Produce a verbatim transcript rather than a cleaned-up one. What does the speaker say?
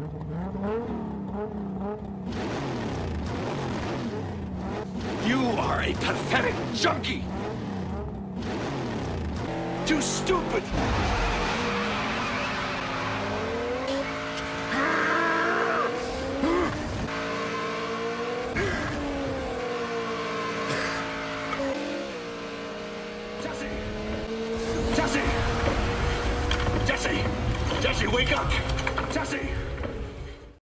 You are a pathetic junkie! Too stupid! Jesse! Jesse! Jesse! Jesse, wake up! Jesse!